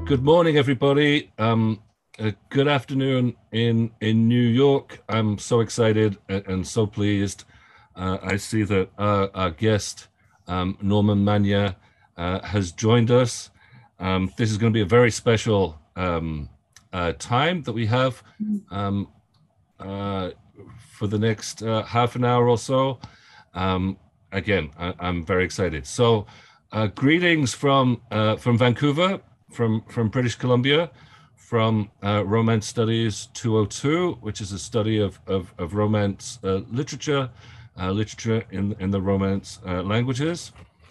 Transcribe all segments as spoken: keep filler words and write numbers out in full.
Good morning, everybody. Um, uh, good afternoon in, in New York. I'm so excited and, and so pleased. Uh, I see that our, our guest, um, Norman Manea, uh, has joined us. Um, this is going to be a very special um, uh, time that we have um, uh, for the next uh, half an hour or so. Um, again, I, I'm very excited. So uh, greetings from, uh, from Vancouver, from, from British Columbia, from uh, Romance Studies two oh two, which is a study of, of, of Romance uh, literature, uh, literature in, in the Romance uh, languages.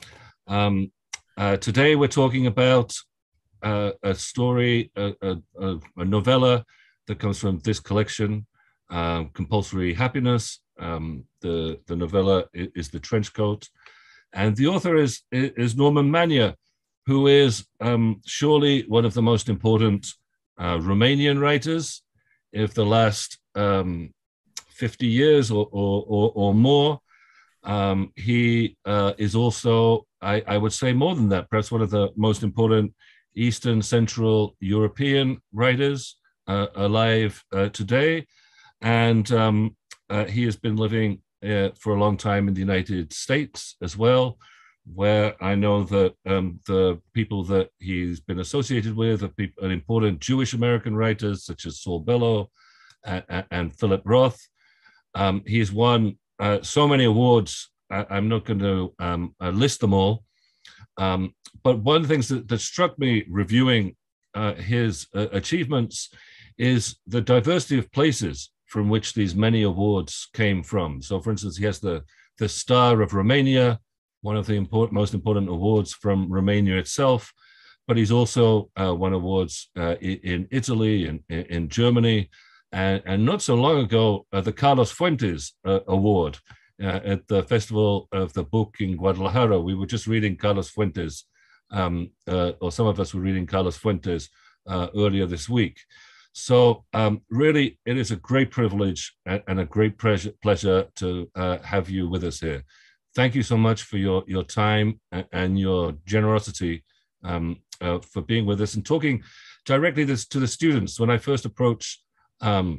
Um, uh, today we're talking about uh, a story, a, a, a novella that comes from this collection, uh, Compulsory Happiness. Um, the, the novella is, is The Trenchcoat. And the author is, is Norman Manea, who is um, surely one of the most important uh, Romanian writers of the last um, fifty years or, or, or, or more. Um, he uh, is also, I, I would say more than that, perhaps one of the most important Eastern Central European writers uh, alive uh, today. And um, uh, he has been living uh, for a long time in the United States as well, where I know that um, the people that he's been associated with are people, important Jewish American writers such as Saul Bellow and, and Philip Roth. Um, he's won uh, so many awards. I, I'm not going to um, uh, list them all. Um, but one of the things that, that struck me reviewing uh, his uh, achievements is the diversity of places from which these many awards came from. So, for instance, he has the, the Star of Romania, one of the important, most important awards from Romania itself, but he's also uh, won awards uh, in Italy and in, in Germany, and, and not so long ago, uh, the Carlos Fuentes uh, Award uh, at the Festival of the Book in Guadalajara. We were just reading Carlos Fuentes, um, uh, or some of us were reading Carlos Fuentes uh, earlier this week. So um, really, it is a great privilege and, and a great pleasure, pleasure to uh, have you with us here. Thank you so much for your, your time and your generosity um, uh, for being with us and talking directly this, to the students. When I first approached um,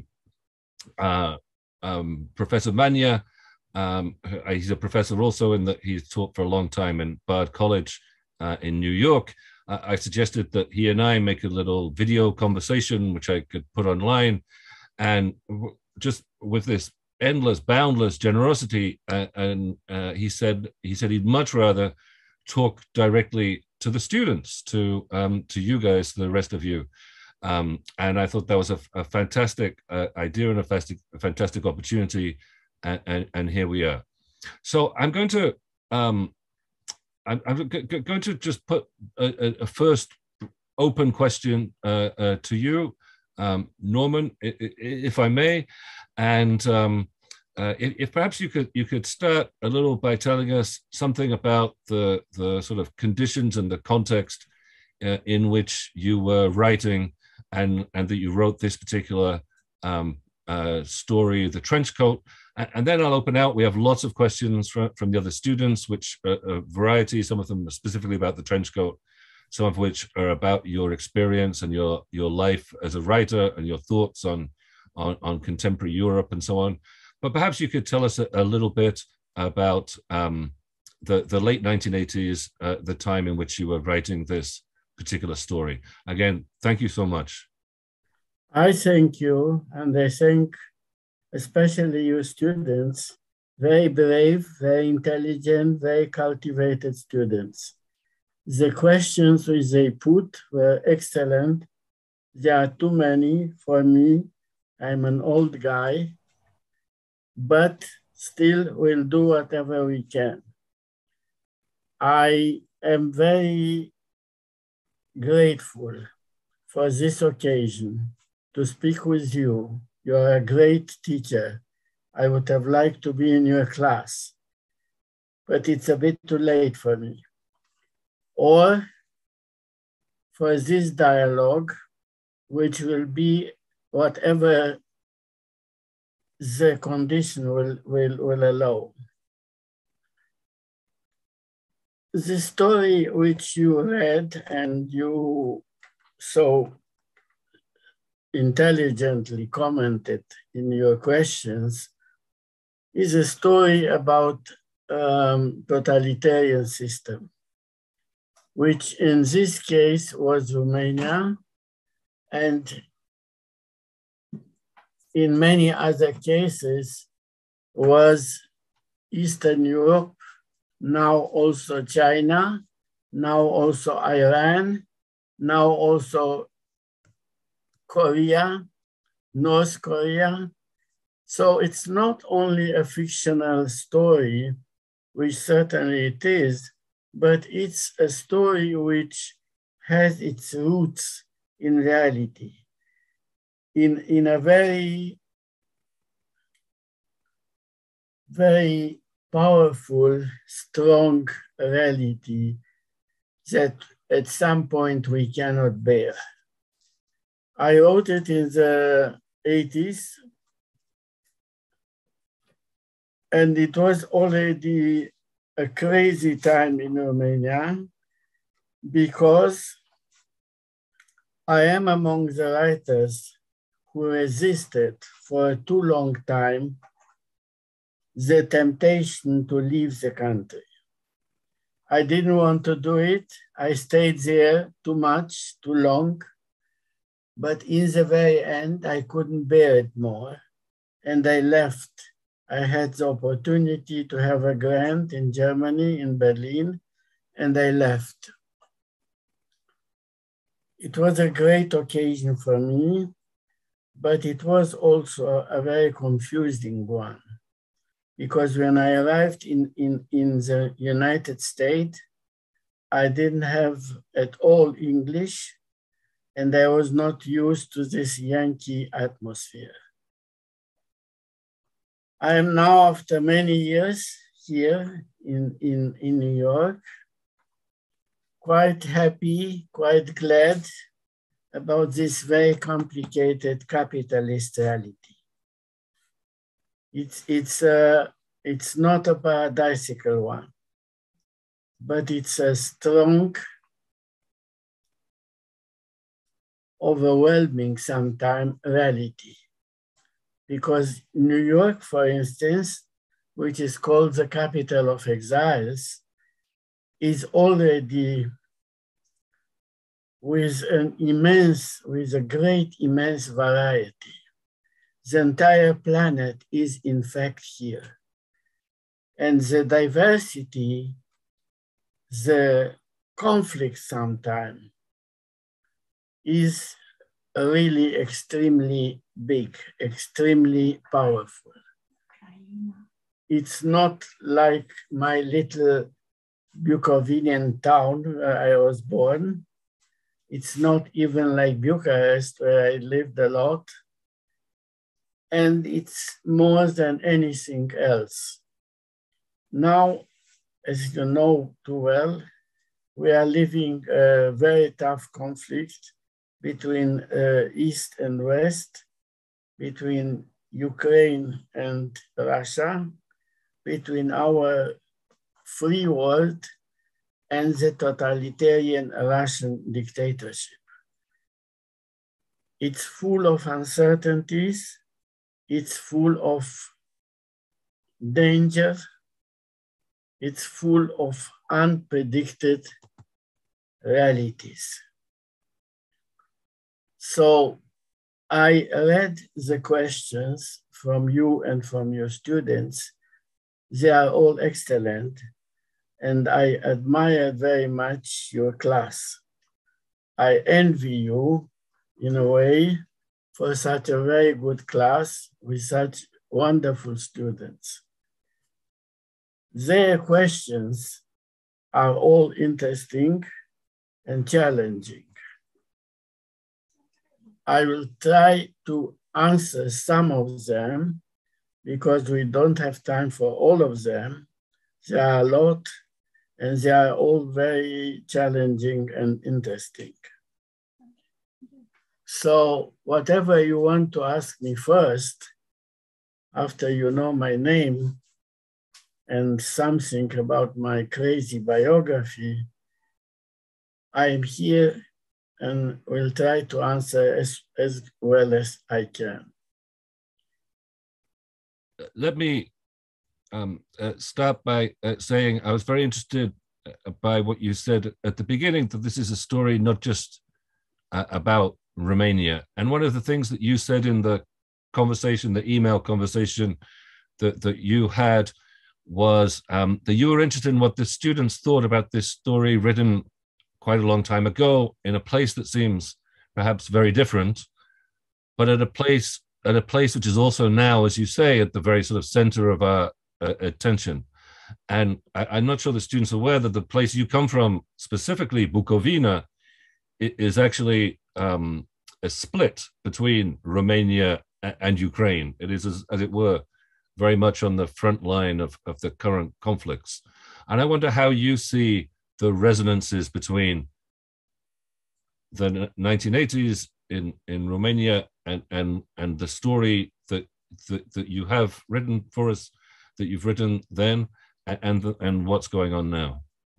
uh, um, Professor Manea, um, he's a professor also in that he's taught for a long time in Bard College uh, in New York. Uh, I suggested that he and I make a little video conversation, which I could put online. And just with this endless, boundless generosity, uh, and uh, he said he said he'd much rather talk directly to the students, to um, to you guys, to the rest of you. Um, and I thought that was a, a fantastic uh, idea and a fantastic, a fantastic opportunity. And, and, and here we are. So I'm going to um, I'm, I'm going to just put a, a first open question uh, uh, to you, um, Norman, if I may, and um, uh, if, if perhaps you could you could start a little by telling us something about the the sort of conditions and the context uh, in which you were writing, and and that you wrote this particular um, uh, story, The Trenchcoat. And then I'll open out. We have lots of questions from, from the other students, which are a variety. Some of them are specifically about the trenchcoat, some of which are about your experience and your, your life as a writer and your thoughts on, on, on contemporary Europe and so on. But perhaps you could tell us a, a little bit about um, the, the late nineteen eighties, uh, the time in which you were writing this particular story. Again, thank you so much. I thank you, and I thank especially you students, very brave, very intelligent, very cultivated students. The questions which they put were excellent. There are too many for me. I'm an old guy, but still we'll do whatever we can. I am very grateful for this occasion to speak with you. You're a great teacher. I would have liked to be in your class, but it's a bit too late for me. Or for this dialogue, which will be whatever the condition will, will, will allow. The story which you read and you so intelligently commented in your questions is a story about um, totalitarian system, which in this case was Romania, and in many other cases was Eastern Europe, now also China, now also Iran, now also Korea, North Korea. So it's not only a fictional story, which certainly it is, but it's a story which has its roots in reality, in, in a very, very powerful, strong reality that at some point we cannot bear. I wrote it in the eighties, and it was already a crazy time in Romania because I am among the writers who resisted for a too long time the temptation to leave the country. I didn't want to do it. I stayed there too much, too long. But in the very end, I couldn't bear it more. And I left. I had the opportunity to have a grant in Germany, in Berlin, and I left. It was a great occasion for me, but it was also a very confusing one. Because when I arrived in, in, in the United States, I didn't have at all English, and I was not used to this Yankee atmosphere. I am now, after many years here in, in, in New York, quite happy, quite glad about this very complicated capitalist reality. It's, it's, uh, it's not a paradisical one, but it's a strong, overwhelming sometimes reality. Because New York, for instance, which is called the capital of exiles, is already with an immense, with a great, immense variety. The entire planet is in fact here. And the diversity, the conflict sometimes is really extremely big, extremely powerful. It's not like my little Bukovinian town where I was born. It's not even like Bucharest, where I lived a lot. And it's more than anything else. Now, as you know too well, we are living a very tough conflict between uh, East and West, between Ukraine and Russia, between our free world and the totalitarian Russian dictatorship. It's full of uncertainties. It's full of danger. It's full of unpredicted realities. So I read the questions from you and from your students. They are all excellent, and I admire very much your class. I envy you, in a way, for such a very good class with such wonderful students. Their questions are all interesting and challenging. I will try to answer some of them because we don't have time for all of them. There are a lot, and they are all very challenging and interesting. So whatever you want to ask me first, after you know my name and something about my crazy biography, I am here and will try to answer as, as well as I can. Let me um, uh, start by uh, saying I was very interested uh, by what you said at the beginning, that this is a story not just uh, about Romania. And one of the things that you said in the conversation, the email conversation that, that you had, was um, that you were interested in what the students thought about this story written quite a long time ago in a place that seems perhaps very different, but at a place at a place which is also now, as you say, at the very sort of center of our uh, attention. And I, I'm not sure the students are aware that the place you come from, specifically Bukovina, is actually um, a split between Romania and Ukraine. It is, as, as it were, very much on the front line of, of the current conflicts. And I wonder how you see the resonances between the nineteen eighties in, in Romania and, and, and the story that, that, that you have written for us, that you've written then, and, and, and what's going on now.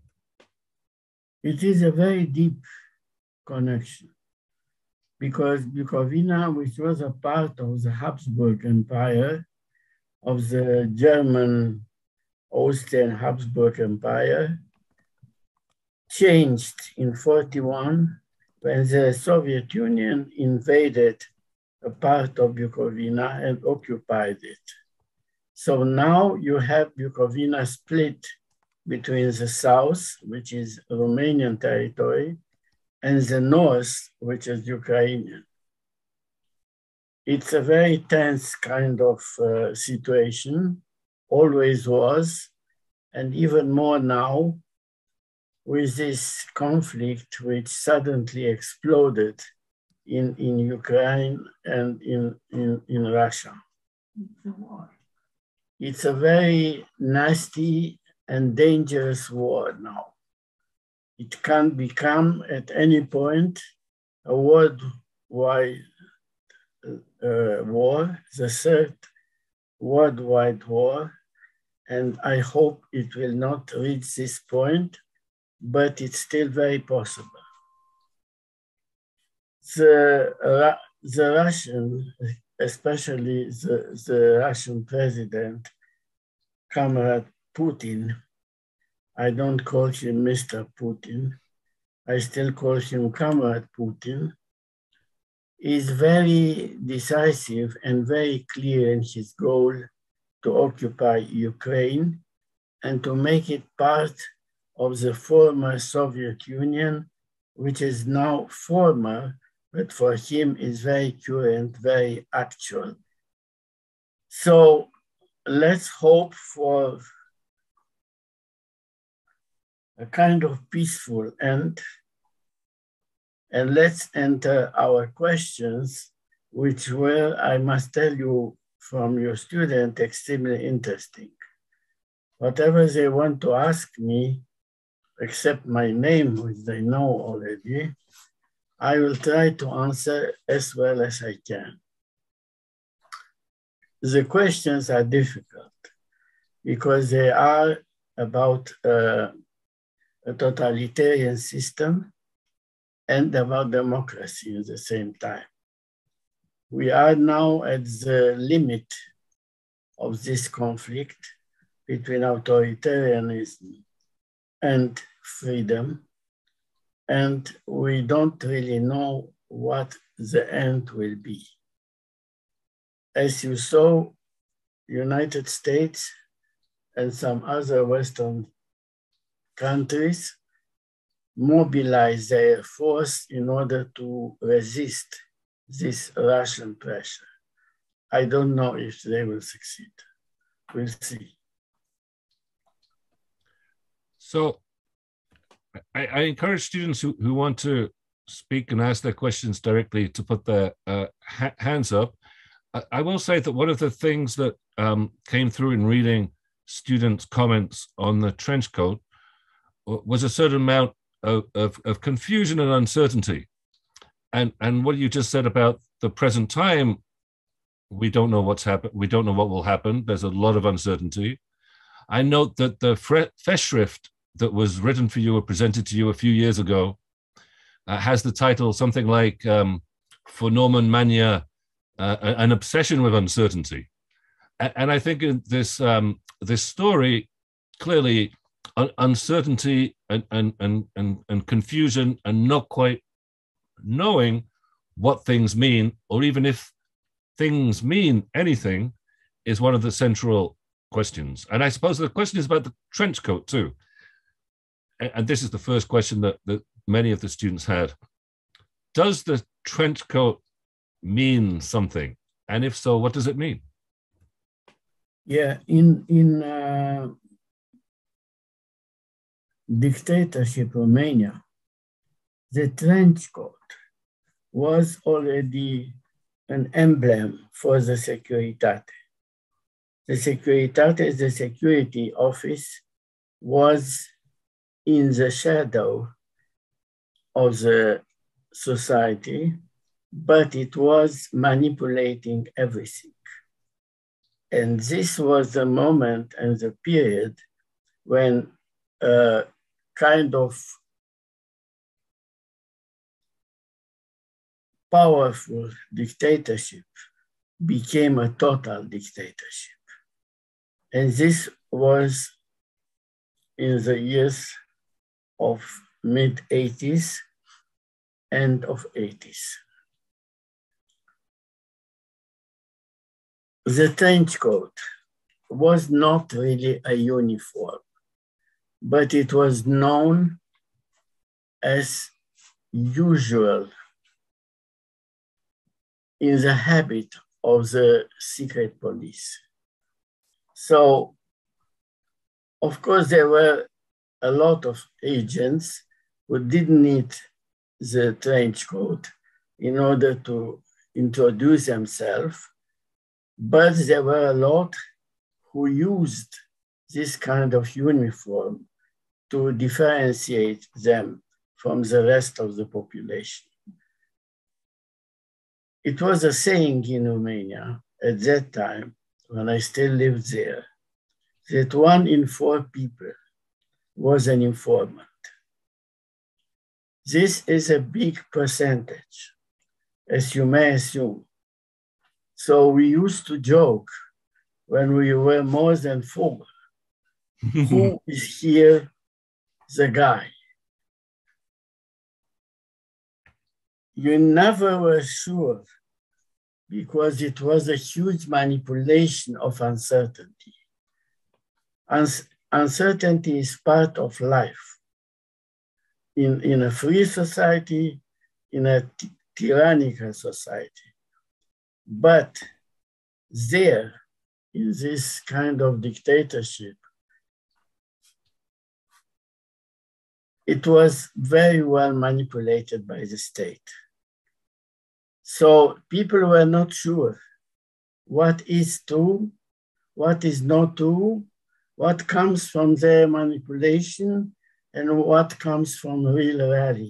It is a very deep connection, because Bukovina, which was a part of the Habsburg Empire, of the German Austrian Habsburg Empire, changed in forty-one when the Soviet Union invaded a part of Bukovina and occupied it. So now you have Bukovina split between the south, which is Romanian territory, and the north, which is Ukrainian. It's a very tense kind of uh, situation, always was, and even more now, with this conflict which suddenly exploded in, in Ukraine and in, in, in Russia. It's a very nasty and dangerous war now. It can become at any point a worldwide uh, war, the third worldwide war, and I hope it will not reach this point, but it's still very possible. The, uh, the Russian, especially the, the Russian president, Comrade Putin, I don't call him Mister Putin, I still call him Comrade Putin, is very decisive and very clear in his goal to occupy Ukraine and to make it part of the former Soviet Union, which is now former, but for him is very current, very actual. So let's hope for a kind of peaceful end, and let's enter our questions, which were, I must tell you from your student, extremely interesting. Whatever they want to ask me, except my name, which they know already, I will try to answer as well as I can. The questions are difficult because they are about uh, a totalitarian system and about democracy at the same time. We are now at the limit of this conflict between authoritarianism and freedom, and we don't really know what the end will be. As you saw, United States and some other Western countries mobilize their force in order to resist this Russian pressure. I don't know if they will succeed. We'll see. So I, I encourage students who, who want to speak and ask their questions directly to put their uh, ha hands up. I, I will say that one of the things that um, came through in reading students' comments on the trench coat was a certain amount of, of, of confusion and uncertainty. And, and what you just said about the present time, we don't know what's happened. We don't know what will happen. There's a lot of uncertainty. I note that the Festschrift that was written for you or presented to you a few years ago uh, has the title something like um, For Norman Manea, uh, An Obsession with Uncertainty. And, and I think in this, um, this story, clearly un- uncertainty and, and, and, and, and confusion and not quite knowing what things mean, or even if things mean anything, is one of the central questions. And I suppose the question is about the trench coat too. And this is the first question that, that many of the students had. Does the trench coat mean something? And if so, what does it mean? Yeah, in, in uh, dictatorship Romania, the trench coat was already an emblem for the Securitate. The Securitate, the security office, was in the shadow of the society, but it was manipulating everything. And this was the moment and the period when a kind of powerful dictatorship became a total dictatorship. And this was in the years of mid eighties, end of eighties. The trench coat was not really a uniform, but it was known as usual in the habit of the secret police. So, of course, there were a lot of agents who didn't need the trench coat in order to introduce themselves, but there were a lot who used this kind of uniform to differentiate them from the rest of the population. It was a saying in Romania at that time, when I still lived there, that one in four people was an informant. This is a big percentage, as you may assume. So we used to joke when we were more than four, who is here the guy? You never were sure because it was a huge manipulation of uncertainty. Uns- uncertainty is part of life. In, in a free society, in a t- tyrannical society. But there, in this kind of dictatorship, it was very well manipulated by the state. So people were not sure what is true, what is not true, what comes from their manipulation, and what comes from real reality.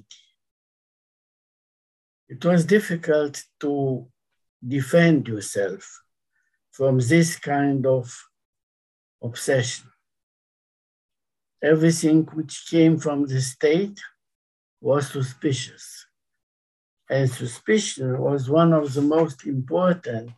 It was difficult to defend yourself from this kind of obsession. Everything which came from the state was suspicious. And suspicion was one of the most important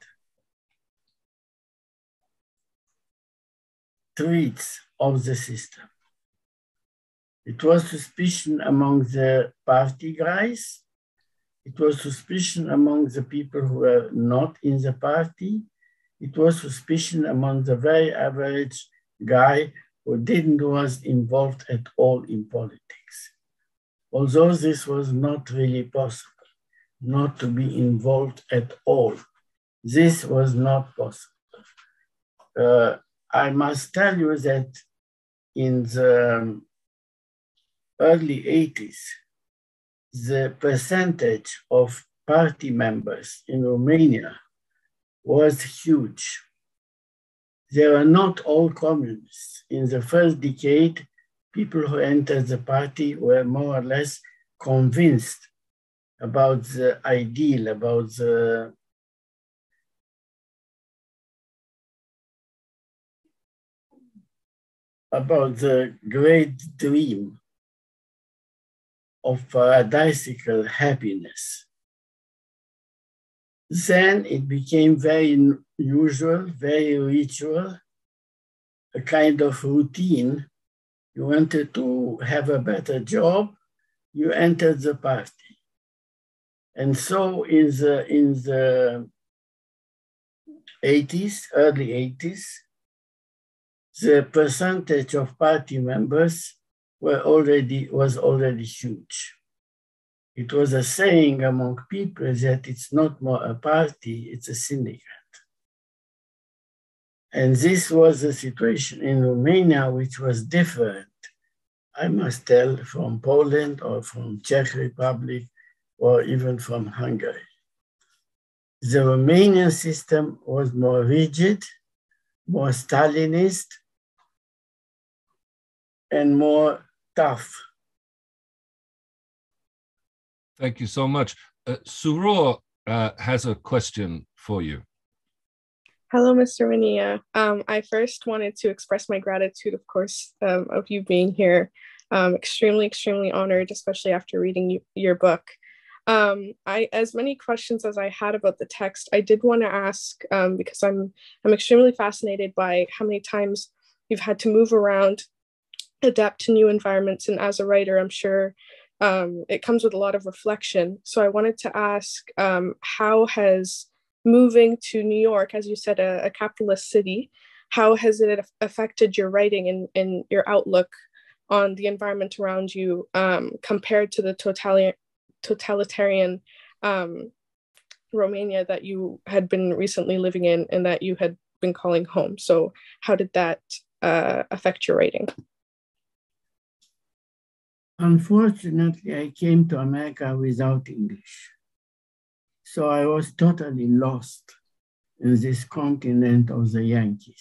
traits of the system. It was suspicion among the party guys. It was suspicion among the people who were not in the party. It was suspicion among the very average guy who didn't was involved at all in politics. Although this was not really possible, not to be involved at all. This was not possible. Uh, I must tell you that in the early eighties, the percentage of party members in Romania was huge. They were not all communists. In the first decade, people who entered the party were more or less convinced about the ideal, about the about the great dream of paradisical happiness. Then it became very usual, very ritual, a kind of routine. You wanted to have a better job, you entered the party. And so in the, in the eighties, early eighties, the percentage of party members were already, was already huge. It was a saying among people that it's not more a party, it's a syndicate. And this was the situation in Romania, which was different, I must tell, from Poland or from Czech Republic or even from Hungary. The Romanian system was more rigid, more Stalinist, and more tough. Thank you so much. Uh, Suror uh, has a question for you. Hello, Mister Manea. Um, I first wanted to express my gratitude, of course, um, of you being here. Um, extremely, extremely honored, especially after reading you, your book. Um, I, as many questions as I had about the text, I did want to ask, um, because I'm, I'm extremely fascinated by how many times you've had to move around, adapt to new environments. And as a writer, I'm sure um, it comes with a lot of reflection. So I wanted to ask, um, how has moving to New York, as you said, a, a capitalist city, how has it affected your writing and, and your outlook on the environment around you um, compared to the totalitarian, totalitarian um, Romania that you had been recently living in and that you had been calling home? So how did that uh, affect your writing? Unfortunately, I came to America without English. So I was totally lost in this continent of the Yankees.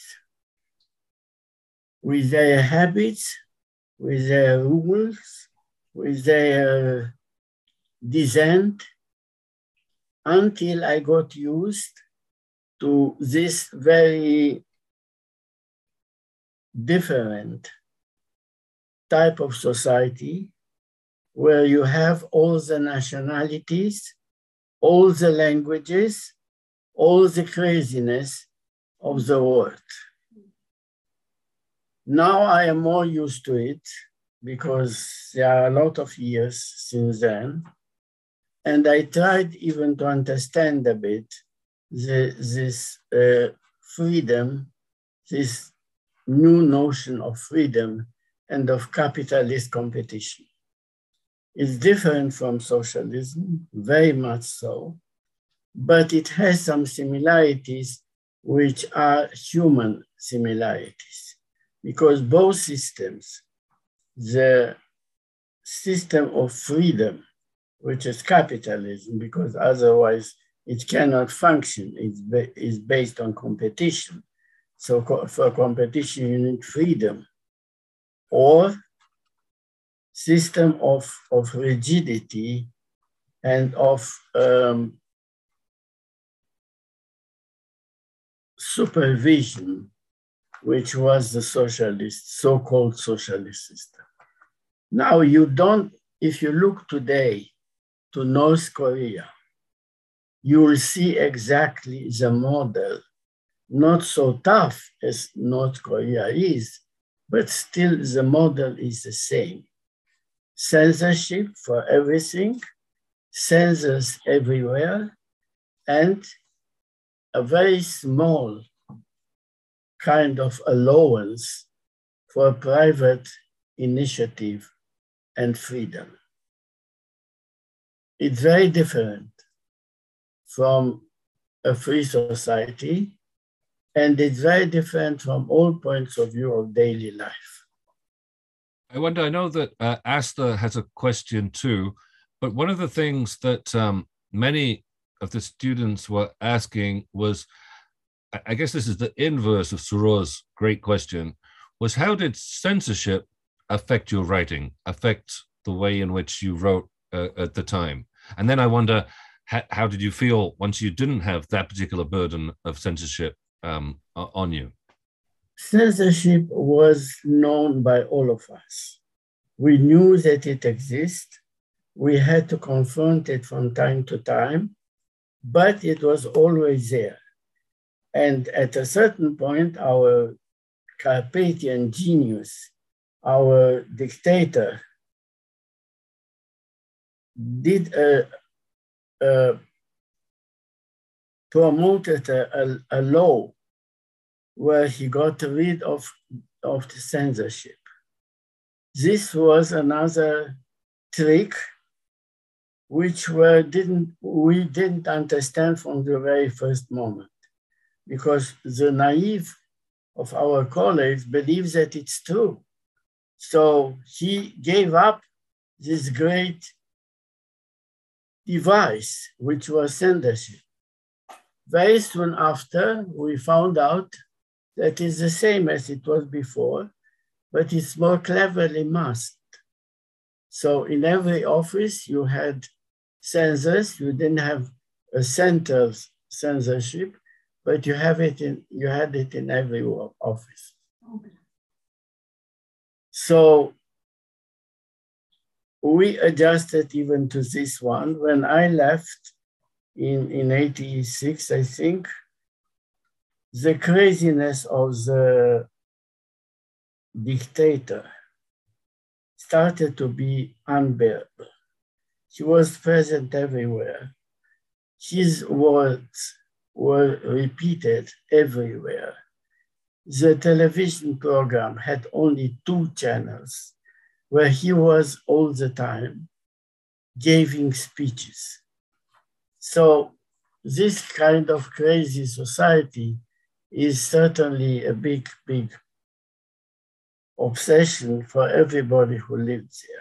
With their habits, with their rules, with their dissent, until I got used to this very different type of society where you have all the nationalities, all the languages, all the craziness of the world. Now I am more used to it because there are a lot of years since then. And I tried even to understand a bit the, this uh, freedom, this new notion of freedom and of capitalist competition. It's different from socialism, very much so, but it has some similarities which are human similarities, because both systems, the system of freedom, which is capitalism, because otherwise it cannot function, it's, ba it's based on competition. So co for competition, you need freedom, or system of, of rigidity and of um, supervision, which was the socialist, so-called socialist system. Now you don't, if you look today to North Korea, you will see exactly the model, not so tough as North Korea is, but still the model is the same. Censorship for everything, censors everywhere, and a very small kind of allowance for private initiative and freedom. It's very different from a free society, and it's very different from all points of view of daily life. I wonder, I know that uh, Asta has a question too, but one of the things that um, many of the students were asking was, I guess this is the inverse of Suror's great question, was how did censorship affect your writing, affect the way in which you wrote uh, at the time? And then I wonder, how, how did you feel once you didn't have that particular burden of censorship um, on you? Censorship was known by all of us. We knew that it exists, We had to confront it from time to time, but it was always there. And at a certain point, our Carpathian genius, our dictator, did a, a promoted a, a, a law where he got rid of, of the censorship. This was another trick which were, didn't, we didn't understand from the very first moment, because the naive of our colleagues believes that it's true. So he gave up this great device, which was censorship. Very soon after, we found out that it's the same as it was before, but it's more cleverly masked. So in every office, you had censors. You didn't have a central censorship, but you have it in, you had it in every office. Okay. So we adjusted even to this one. When I left in, in eighty-six, I think, the craziness of the dictator started to be unbearable. He was present everywhere. His words were repeated everywhere. The television program had only two channels where he was all the time giving speeches. So this kind of crazy society is certainly a big, big obsession for everybody who lives here.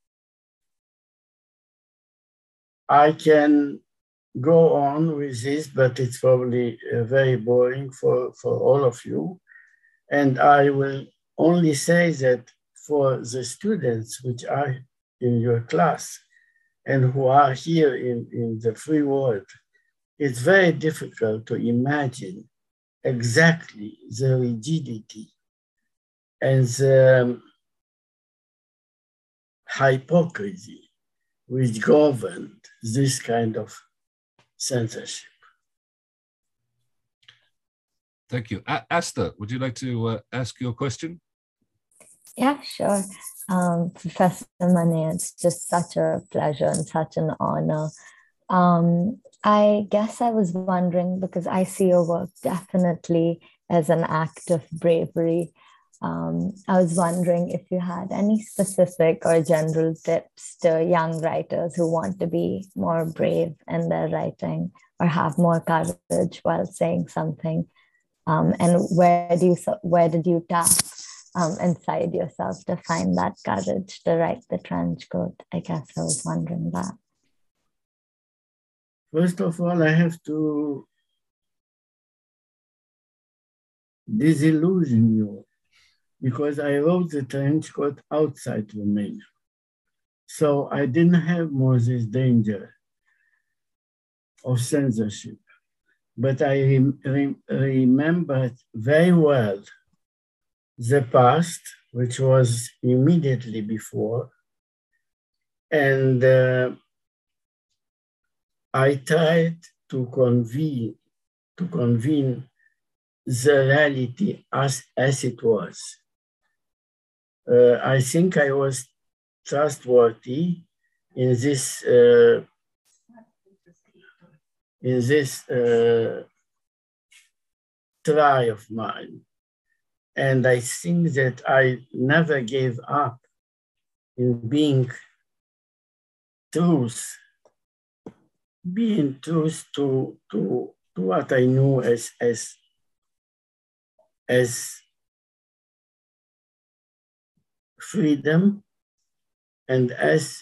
I can go on with this, but it's probably uh, very boring for, for all of you. And I will only say that for the students which are in your class and who are here in, in the free world, it's very difficult to imagine exactly the rigidity and the hypocrisy which governed this kind of censorship. Thank you. A Asta, would you like to uh, ask your question? Yeah, sure. Um, Professor Manea, it's just such a pleasure and such an honor. Um, I guess I was wondering, because I see your work definitely as an act of bravery. Um, I was wondering if you had any specific or general tips to young writers who want to be more brave in their writing or have more courage while saying something. Um, and where do you where did you tap um, inside yourself to find that courage to write the trench coat? I guess I was wondering that. First of all, I have to disillusion you, because I wrote the trench coat outside Romania. So I didn't have more this danger of censorship. But I rem rem remembered very well the past, which was immediately before. And uh, I tried to convene, to convene the reality as, as it was. Uh, I think I was trustworthy in this uh, in this uh, try of mine. And I think that I never gave up in being truth, being truth to, to, to what I knew as, as, as freedom and as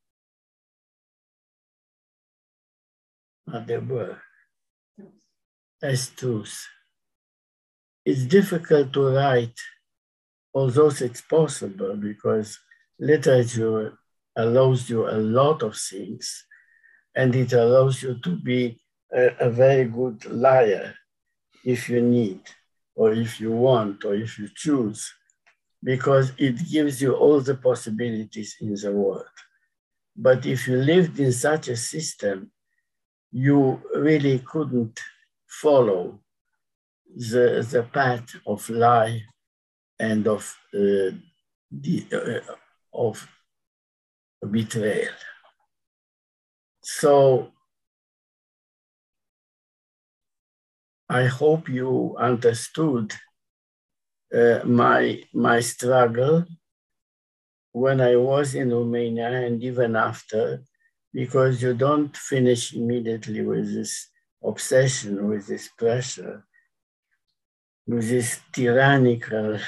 what they were, as truth. It's difficult to write, although it's possible, because literature allows you a lot of things, and it allows you to be a, a very good liar if you need, or if you want, or if you choose, because it gives you all the possibilities in the world. But if you lived in such a system, you really couldn't follow the, the path of lie and of, uh, the, uh, of betrayal. So I hope you understood uh, my, my struggle when I was in Romania and even after, because you don't finish immediately with this obsession, with this pressure, with this tyrannical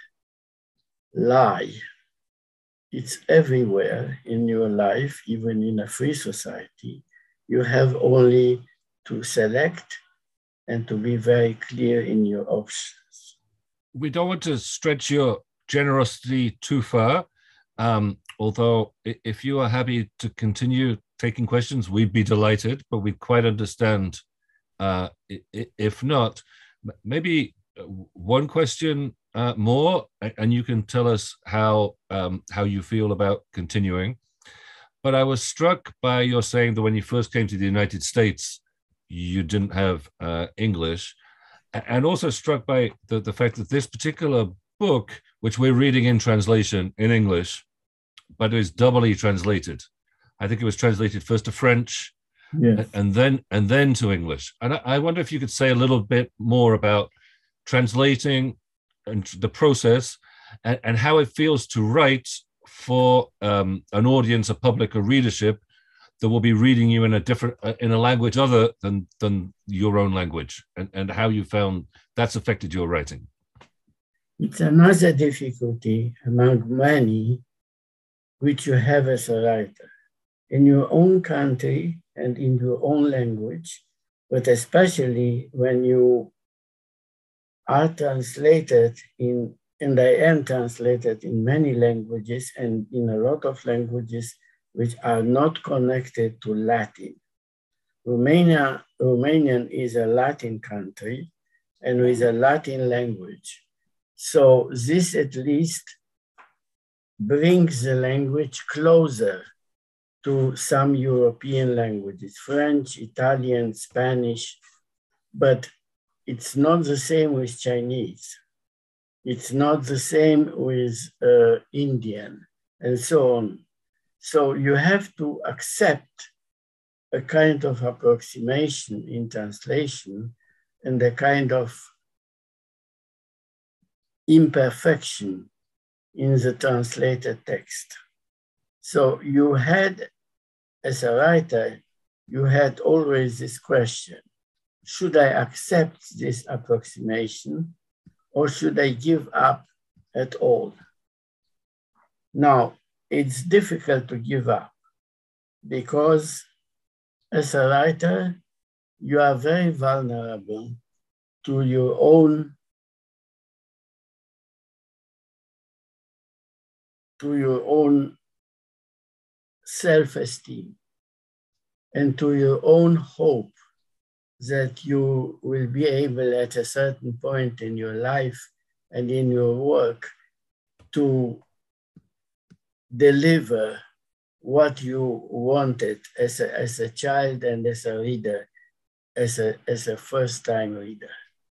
lie. It's everywhere in your life, even in a free society. You have only to select and to be very clear in your options. We don't want to stretch your generosity too far. Um, although if you are happy to continue taking questions, we'd be delighted, but we quite understand. Uh, if not, maybe one question uh, more, and you can tell us how um, how you feel about continuing. But I was struck by your saying that when you first came to the United States, you didn't have uh, English, and also struck by the, the fact that this particular book, which we're reading in translation in English, but it is doubly translated. I think it was translated first to French, yes, and then and then to English. And I, I wonder if you could say a little bit more about translating and the process, and, and how it feels to write for um, an audience, a public, a readership that will be reading you in a different, uh, in a language other than than your own language, and, and how you found that's affected your writing. It's another difficulty among many which you have as a writer in your own country and in your own language, but especially when you are translated in, and I am translated in many languages and in a lot of languages which are not connected to Latin. Romania, Romanian is a Latin country and with a Latin language. So this at least brings the language closer to some European languages, French, Italian, Spanish, but it's not the same with Chinese. It's not the same with uh, Indian, and so on. So you have to accept a kind of approximation in translation and a kind of imperfection in the translated text. So you had, as a writer, you had always this question: should I accept this approximation or should I give up at all? Now, it's difficult to give up because as a writer, you are very vulnerable to your own to your own self-esteem and to your own hope that you will be able at a certain point in your life and in your work to deliver what you wanted as a, as a child and as a reader, as a, as a first-time reader.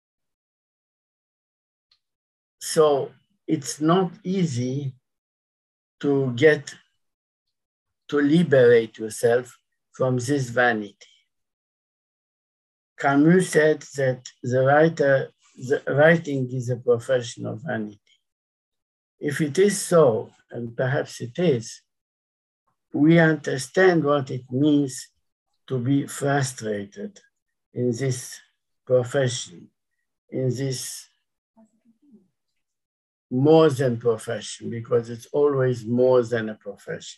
So it's not easy to get, to liberate yourself from this vanity. Camus said that the writer, the writing is a profession of vanity. If it is so, and perhaps it is, we understand what it means to be frustrated in this profession, in this more than profession, because it's always more than a profession.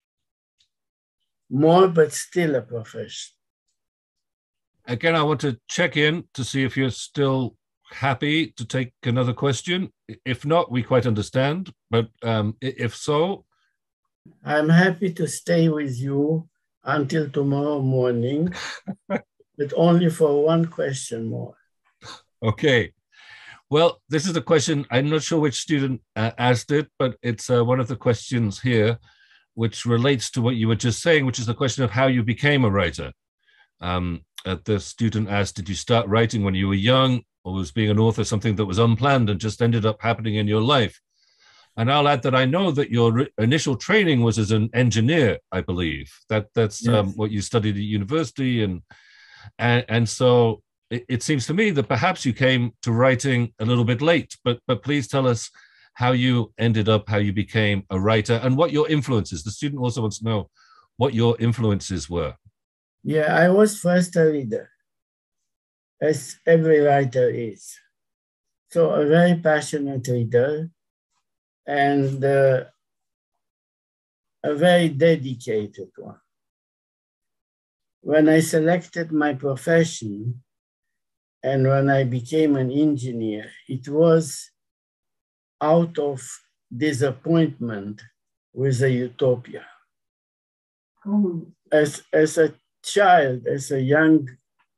More, but still a profession. Again, I want to check in to see if you're still happy to take another question. If not, we quite understand, but um, if so. I'm happy to stay with you until tomorrow morning, but only for one question more. Okay. Well, this is a question, I'm not sure which student uh, asked it, but it's uh, one of the questions here. which relates to what you were just saying, which is the question of how you became a writer. Um, uh, the student asked, did you start writing when you were young, or was being an author something that was unplanned and just ended up happening in your life? And I'll add that I know that your initial training was as an engineer, I believe. That that's yes. um, what you studied at university, and and, and so it, it seems to me that perhaps you came to writing a little bit late. But but please tell us how you ended up, how you became a writer, and what your influences. The student also wants to know what your influences were. Yeah, I was first a reader, as every writer is. So a very passionate reader, and uh, a very dedicated one. When I selected my profession and when I became an engineer, it was out of disappointment with a utopia. Mm. As, as a child, as a young,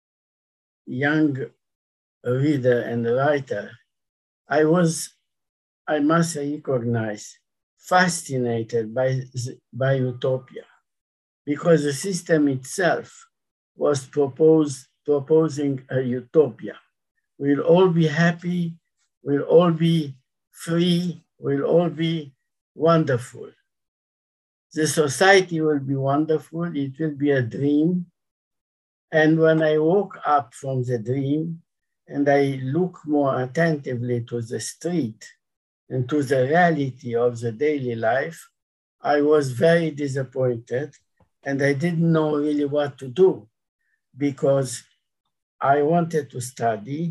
young reader and writer, I was, I must recognize, fascinated by, by utopia, because the system itself was proposed, proposing a utopia. We'll all be happy, we'll all be free, we'll all be wonderful. The society will be wonderful, it will be a dream. And when I woke up from the dream and I look more attentively to the street and to the reality of the daily life, I was very disappointed and I didn't know really what to do, because I wanted to study.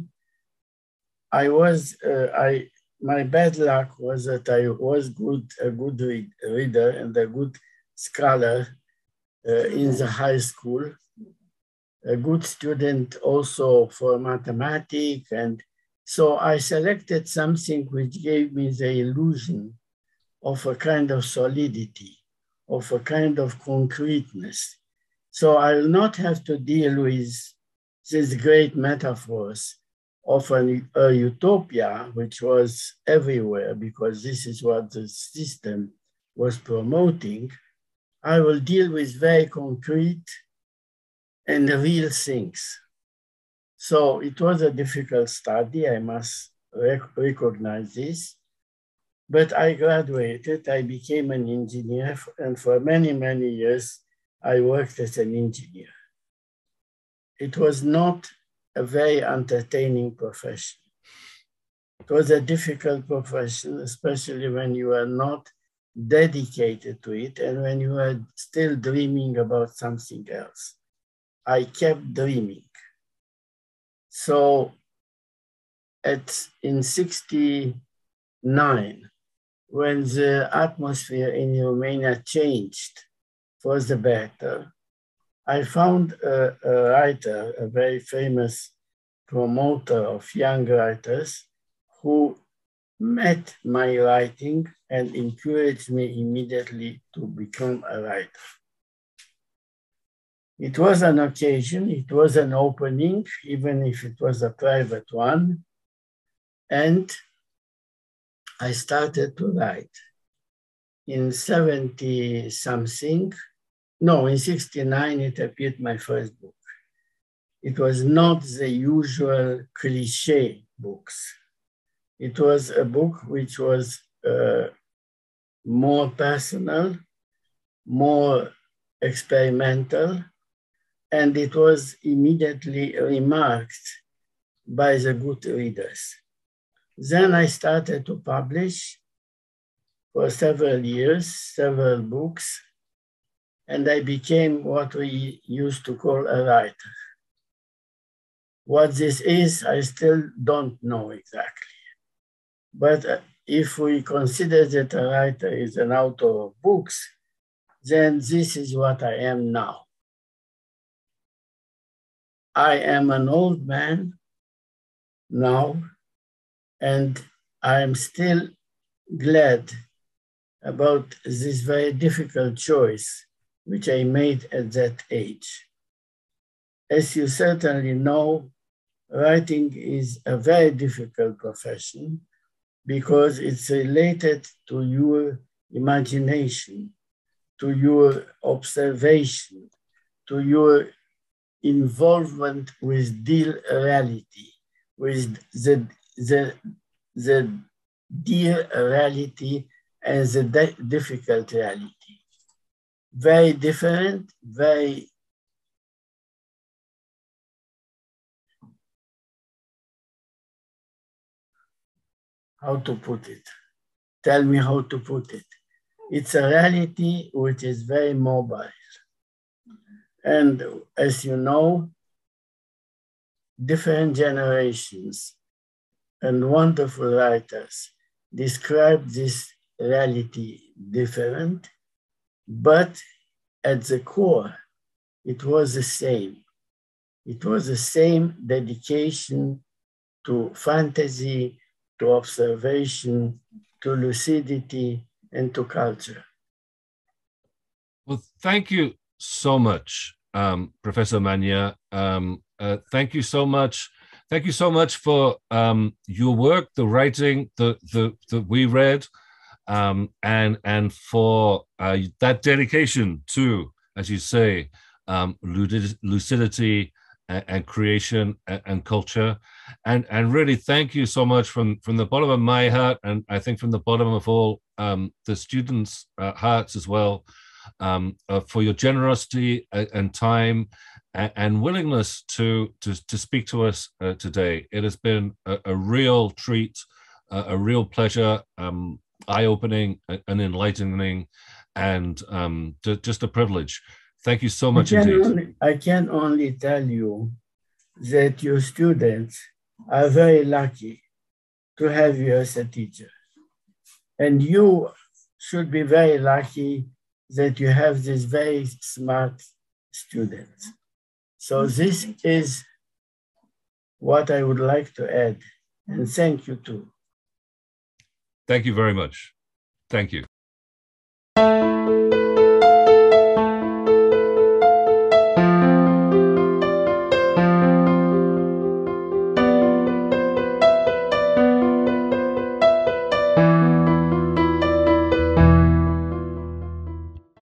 I was, uh, I, my bad luck was that I was good, a good read, reader and a good scholar uh, in the high school, a good student also for mathematics. And so I selected something which gave me the illusion of a kind of solidity, of a kind of concreteness. So I will not have to deal with these great metaphors of an, a utopia, which was everywhere, because this is what the system was promoting. I will deal with very concrete and real things. So it was a difficult study, I must rec recognize this, but I graduated, I became an engineer, and for many, many years, I worked as an engineer. It was not a very entertaining profession. It was a difficult profession, especially when you are not dedicated to it and when you are still dreaming about something else. I kept dreaming. So at, in sixty-nine, when the atmosphere in Romania changed for the better, I found a, a writer, a very famous promoter of young writers, who met my writing and encouraged me immediately to become a writer. It was an occasion, it was an opening, even if it was a private one, and I started to write. In seventy something, no, in sixty-nine, it appeared my first book. It was not the usual cliche books. It was a book which was uh, more personal, more experimental, and it was immediately remarked by the good readers. Then I started to publish for several years, several books, and I became what we used to call a writer. What this is, I still don't know exactly. But if we consider that a writer is an author of books, then this is what I am now. I am an old man now, and I am still glad about this very difficult choice which I made at that age. As you certainly know, writing is a very difficult profession because it's related to your imagination, to your observation, to your involvement with dear reality, with the, the, the dear reality and the difficult reality. Very different, very how to put it? Tell me how to put it. It's a reality which is very mobile. And as you know, different generations and wonderful writers describe this reality different, but at the core, it was the same. It was the same dedication to fantasy, to observation, to lucidity, and to culture. Well, thank you so much, um, Professor Manea. Um, uh, thank you so much. Thank you so much for um, your work, the writing that the, the, we read, um, and, and for uh, that dedication to, as you say, um, lucidity and, and creation and, and culture. And, and really thank you so much from, from the bottom of my heart, and I think from the bottom of all um, the students' uh, hearts as well, um, uh, for your generosity and time and willingness to, to, to speak to us uh, today. It has been a, a real treat, uh, a real pleasure, um, eye-opening and enlightening, and um, just a privilege. Thank you so much I can indeed. Only, I can only tell you that your students are very lucky to have you as a teacher. And you should be very lucky that you have these very smart students. So this is what I would like to add, and thank you too. Thank you very much. Thank you.